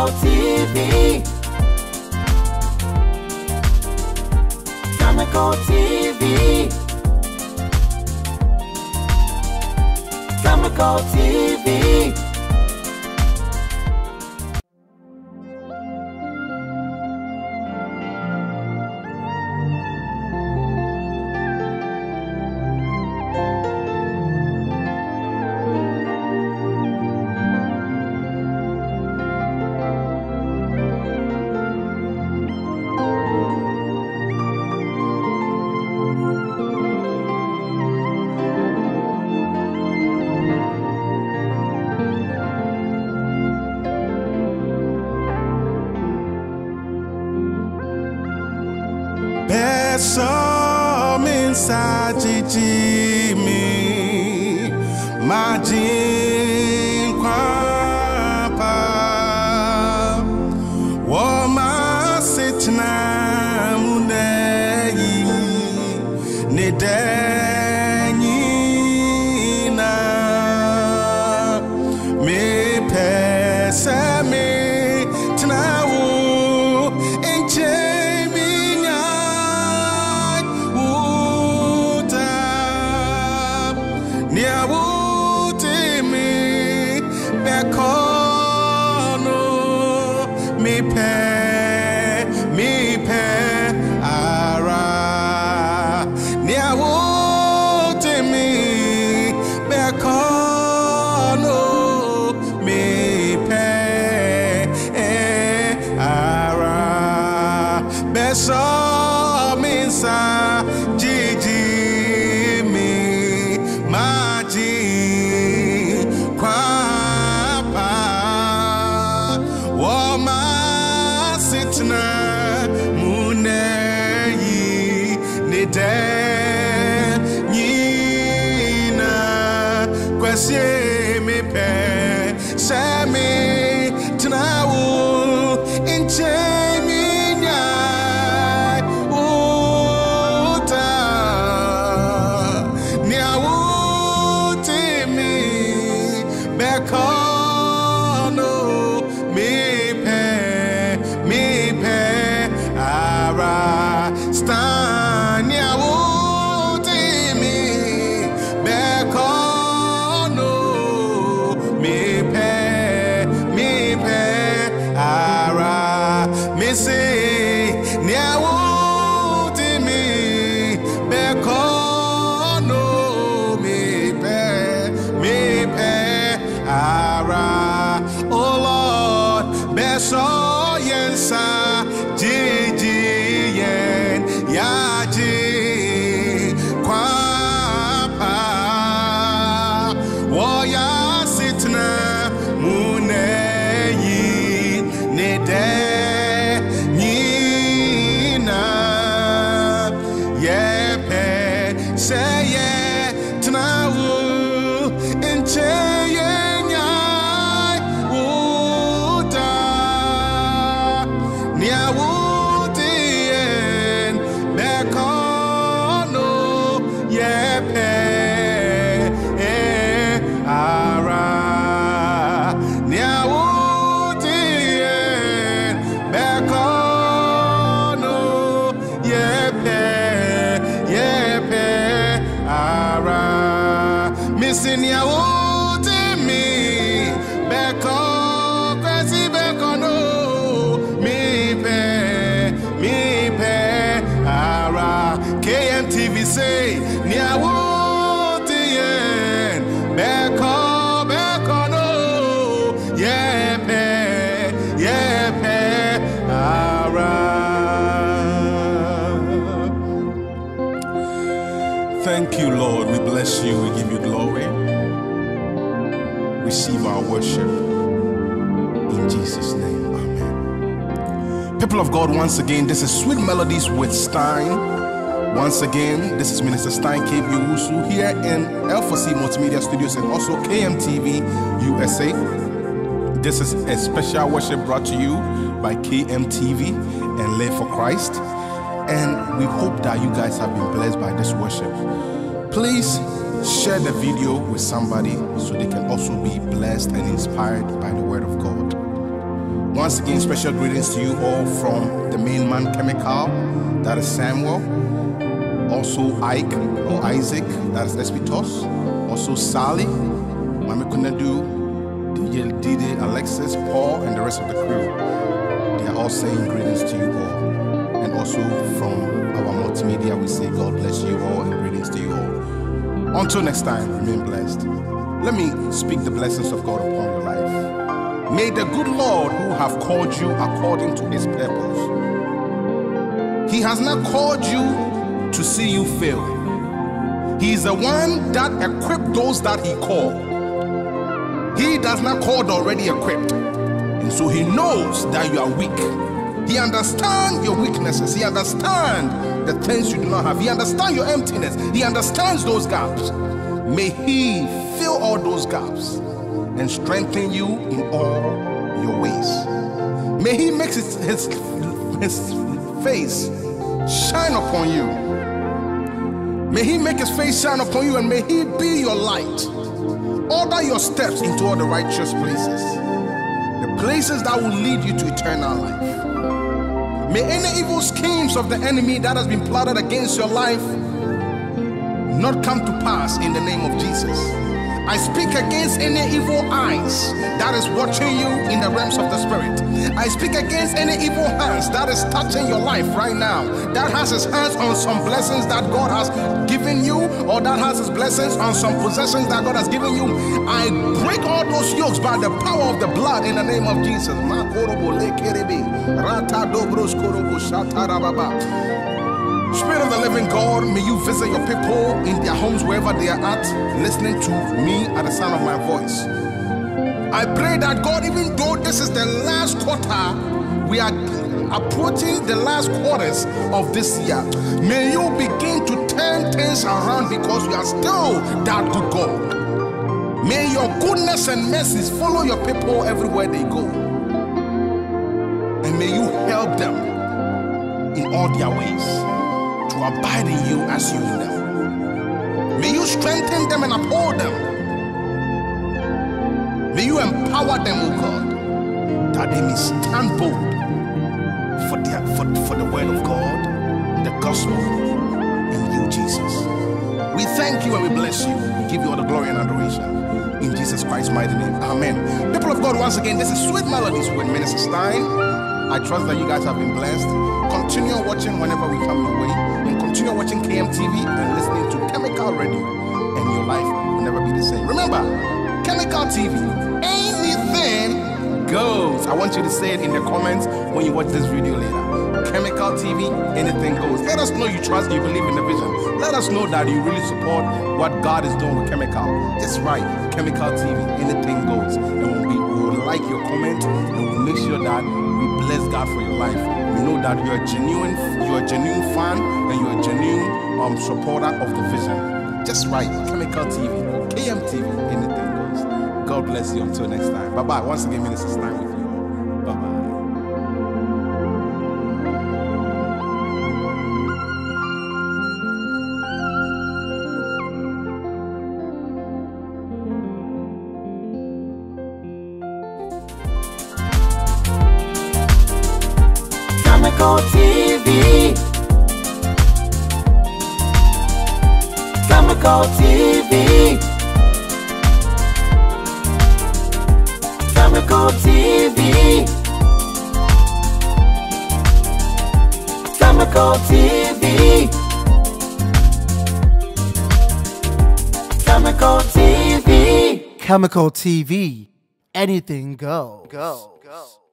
Chemical TV. Chemical TV. Chemical TV. Some inside me, my dream kwapa, woma sitna munei, nedeni na, me pesa me tnawo enche. Me pe ara niawo temi bekono me pe ara beso minsa jiji mi maji kwapa woma sitna muneyi nina kwasi me pe sami tnawo inche minya uta niawo timi bekono me ara stand ya wote me bekono me pe ara me say nya wote me bekono me pe ara oh Lord beso yensa Gigi yen yaji kwapa woya sitna muneyi nede nina yepe seye tnawu inche yenya uta niawu ara niawutien bekono yepe ara missing niawutimi beko kwesi bekono mi pe ara KMTV say niawutien bekono yepe ara. Thank you, Lord. We bless you. We give you glory. Receive our worship in Jesus' name. Amen. People of God, once again, this is Sweet Melodies with Stein. Once again, this is Minister Stein K. Owusu here in L4C Multimedia Studios and also KMTV USA. This is a special worship brought to you by KMTV and Live for Christ. And we hope that you guys have been blessed by this worship. Please share the video with somebody so they can also be blessed and inspired by the word of God. Once again, special greetings to you all from the main man Chemical, that is Samuel. Also Ike or Isaac, that is Espitos. Also Sally, Mami Kunadu, DJ Dide, Alexis, Paul, and the rest of the crew. They are all saying greetings to you all. And also from our multimedia, we say God bless you all and greetings to you all. Until next time, remain blessed. Let me speak the blessings of God upon your life. May the good Lord who have called you according to his purpose. He has not called you to see you fail. He is the one that equipped those that he called. He does not call the already equipped. And so he knows that you are weak. He understands your weaknesses. He understands the things you do not have. He understands your emptiness. He understands those gaps. May he fill all those gaps and strengthen you in all your ways. May he make his face shine upon you. May he make his face shine upon you, and may he be your light. Order your steps into all the righteous places, the places that will lead you to eternal life. May any evil schemes of the enemy that has been plotted against your life not come to pass in the name of Jesus. I speak against any evil eyes that is watching you in the realms of the spirit. I speak against any evil hands that is touching your life right now, that has his hands on some blessings that God has given you, or that has his blessings on some possessions that God has given you. I break all those yokes by the power of the blood in the name of Jesus. Spirit of the living God, may you visit your people in their homes wherever they are at, listening to me at the sound of my voice. I pray that God, even though this is the last quarter, we are approaching the last quarters of this year, may you begin to turn things around, because you are still that good God. May your goodness and mercies follow your people everywhere they go, and may you help them in all their ways to abide in you as you in them. May you strengthen them and uphold them. May you empower them, O God, that they may stand bold for the word of God, the gospel, in you, Jesus. We thank you and we bless you. We give you all the glory and adoration. In Jesus Christ's mighty name, amen. People of God, once again, this is Sweet Melodies with Minister Stein. I trust that you guys have been blessed. Continue watching whenever we come your way, and continue watching KMTV and listening to Chemical Radio, and your life will never be the same. Remember, Chemical TV, anything goes. I want you to say it in the comments when you watch this video later. Chemical TV, anything goes. Let us know you trust, you believe in the vision. Let us know that you really support what God is doing with Chemical. That's right, Chemical TV, anything goes. And we will like your comment, and we'll make sure that we bless God for your life. We know that you're a genuine fan, and you're a genuine supporter of the vision. Just right, Chemical TV, KMTV, anything goes. God bless you until next time. Bye-bye. Once again, Minister Stein with you all. Bye-bye. Chemical TV. Chemical TV. Chemical TV. Chemical TV. Chemical TV. Chemical TV. Anything go.